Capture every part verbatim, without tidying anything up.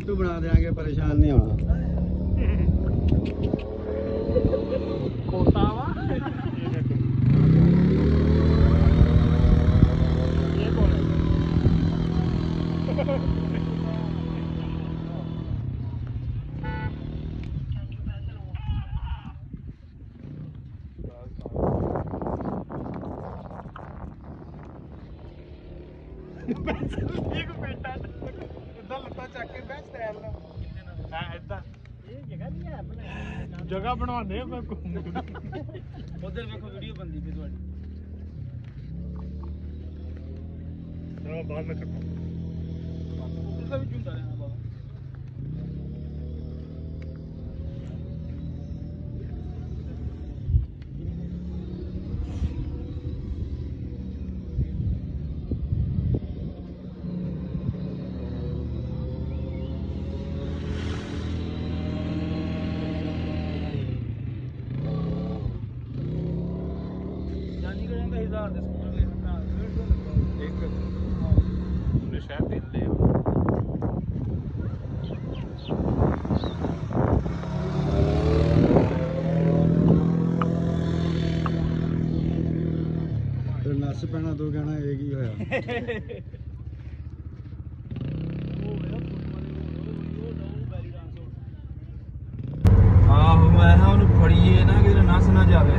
ਫੁੱਟੂ ਬਣਾ ਦੇਾਂਗੇ, ਪਰੇਸ਼ਾਨ ਨਹੀਂ ਹੋਣਾ। ਕੋਤਾ ਵਾ ਇਹ ਕੋਲ ਇੱਕ ਬੇਟਾ ਇਦਾਂ ਲੱਤਾਂ ਚੱਕ ਕੇ ਬੈਠ ਸਟੈਲ ਨਾਲ ਹਾਂ ਇਦਾਂ ਇਹ ਜਗ੍ਹਾ ਨਹੀਂ ਹੈ ਆਪਣੇ ਜਗ੍ਹਾ ਬਣਾਉਂਦੇ ਆ ਮੈਂ ਘੁੰਮ ਉਧਰ ਵੇਖੋ ਵੀਡੀਓ ਬਣਦੀ ਪਈ ਤੁਹਾਡੀ ਚਲੋ ਬਾਅਦ ਵਿੱਚ ਚੱਕੋ ਇਹਦਾ ਵੀ ਹੁੰਦਾ ਰਹਿਣਾ ਬਾਬਾ ਹਜ਼ਾਰ ਦੇ ਸਕੂਟਰ ਲੈ ਨਾ ਡੇਢ ਸੌ ਲੱਗਾ ਇੱਕ ਉਹਨੇ ਸ਼ਹਿਰ ਦੇ ਲੈ ਤੇ ਨਸ ਪੈਣਾ ਤੂੰ ਕਹਿਣਾ ਇਹ ਕੀ ਹੋਇਆ। ਆਹੋ ਮੈਂ ਹਾਂ ਉਹਨੂੰ ਫੜੀਏ ਨਾ ਕਿ ਨਸ ਨਾ ਜਾਵੇ।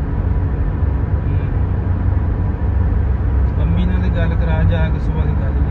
ਗੱਲ ਕਰਾ ਜਾ ਕੇ ਸੁਭਾ ਦੀ ਗੱਲ